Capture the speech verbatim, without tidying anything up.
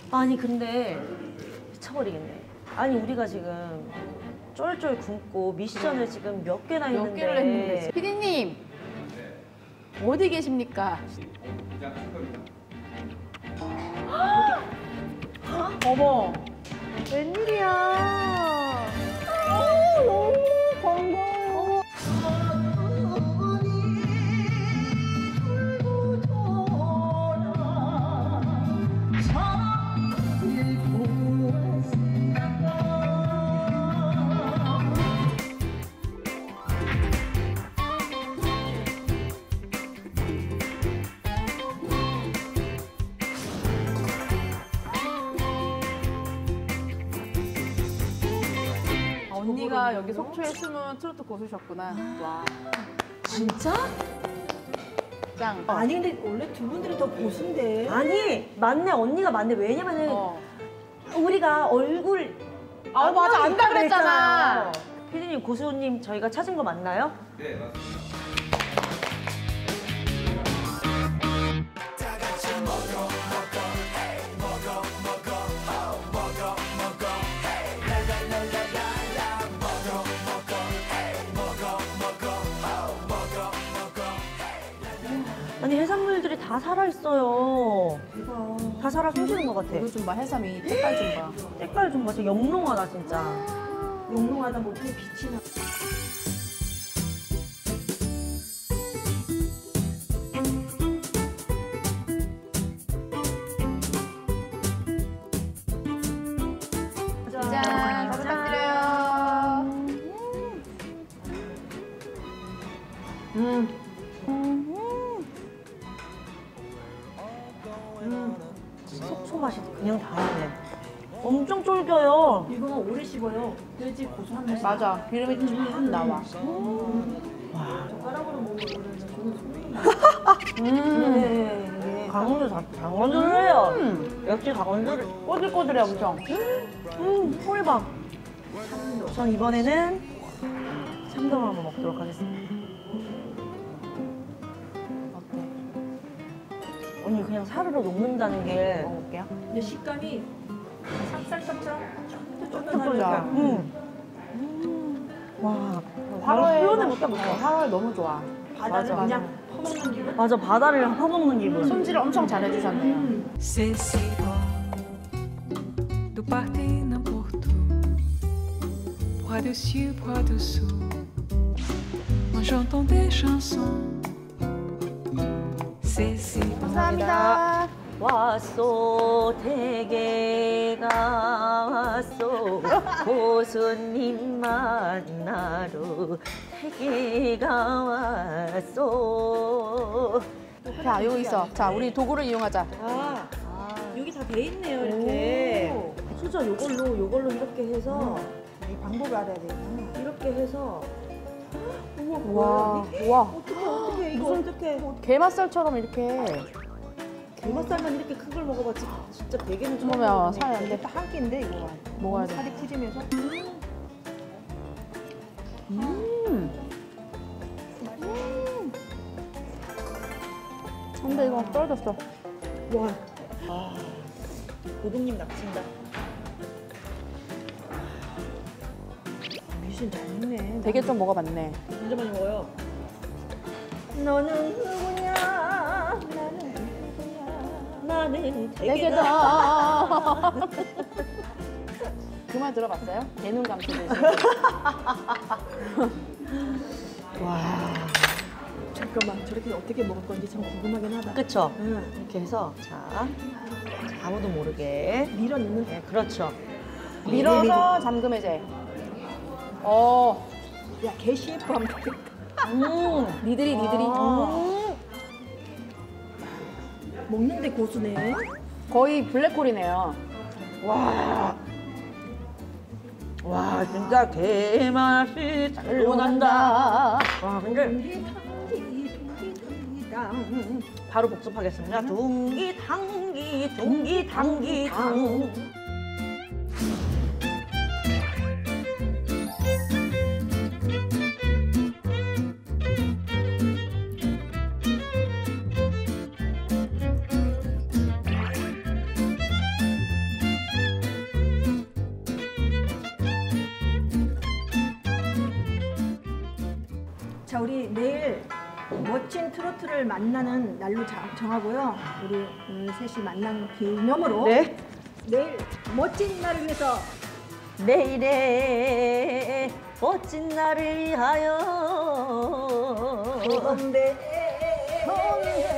아니 근데 미쳐버리겠네. 아니 우리가 지금 쫄쫄 굶고 미션을 지금 몇 개나 몇 했는데. 개를 했는데. 피디님 어디 계십니까? 어머 웬일이야. 너무 반가워. 언니가 여기 속초에 숨은 트로트 고수셨구나. 와. 진짜? 짱. 아니 근데 원래 두 분들이 더 고수인데. 아니 맞네 언니가 맞네. 왜냐면은 어. 우리가 얼굴 아 맞아 안다 그랬잖아. 피디님 고수님 저희가 찾은 거 맞나요? 네, 맞습니다. 아니 해산물들이 다 살아있어요. 대박. 다 살아 숨쉬는 것 같아. 이거 좀 봐, 해삼이 색깔 좀 봐. 색깔 좀 봐. 진짜 영롱하다 진짜. 영롱하다 못해 빛이 나. 짠, 잘 부탁드려요. 음. 속초 맛이 그냥 다르네. 엄청 쫄겨요. 이거 오래 씹어요. 돼지 고소한 맛이. 맞아, 기름이 쫙 나와. 젓가락으로 먹으면 저는 소리. 음. 네. 강원도 다, 강원도래요. 역시 강원도. 꼬들꼬들해 엄청. 음, 꿀밥. 전 이번에는 참돔을 한번 먹도록 하겠습니다. 어때? 언니 그냥 사르르 녹는다는 게. 먹어볼게요. 근데 식감이 싹싹싹싹 쫀쫀쫀쫀하니까. 음. 음. 와. 화로에 표현을 못해 못해. 화로에 너무 좋아. 바다를 맞아, 그냥 퍼먹는 기분. 맞아, 바다를 퍼먹는 기분. 손질을 엄청 잘해주셨네요. C'est si beau de partir n'importe où, bras dessus, bras dessous, en chantant des chansons. C'est si beau. 감사합니다. 왔소 대게가 왔소 고수님 만나러 대게가 왔소. 자, 여기 있어. 자, 우리 도구를 이용하자. 아, 여기 다 돼 있네요 이렇게. 진짜 요걸로 요걸로 이렇게 해서 이 방법을 알아야 되겠다. 이렇게 해서. 와, 와. 어떻게 어떻게 이거 어떻게? 게맛살처럼 이렇게. 게맛살만 이렇게 큰 걸 먹어봤지. 진짜 대게는 처음 어머야, 먹어보네. 살이 안 돼. 딱 한 끼인데 이거. 먹어야 돼. 살이 푸짐해서. 음. 근데 이거 떨어졌어. 와. 아, 고동님 납친다. 미신 잘 먹네. 되게 좀 먹어봤네. 진짜 많이 먹어요. 너는 누구냐? 나는 누구냐? 나는 대게다. 되게다. 그 말 들어봤어요? 대눈 감기듯이. 와. 잠깐만 저렇게 어떻게 먹을 건지 참 궁금하긴 하다. 그쵸? 응. 이렇게 해서 자, 자 아무도 모르게. 밀어넣는. 네, 그렇죠. 밀어서 잠금해제. 어, 야, 개 씨에프 하면 되겠다. 음. 니들이 니들이. 음. 먹는데 고수네. 거의 블랙홀이네요. 와. 와, 진짜 개맛이 잘 논한다. 와, 근데 둥기 둥기 둥기 당. 바로 복습하겠습니다. 둥기 당기 둥기 당기 당. 우리 내일 멋진 트로트를 만나는 날로 자- 정하고요. 우리 오늘 셋이 만난 기념으로 네. 내일 멋진 날을 위해서 내일의 멋진 날을 위하여 홍대 홍대